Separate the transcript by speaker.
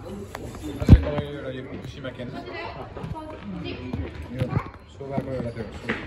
Speaker 1: Así como yo era de Fukushima, ¿quién? Yo, soba con la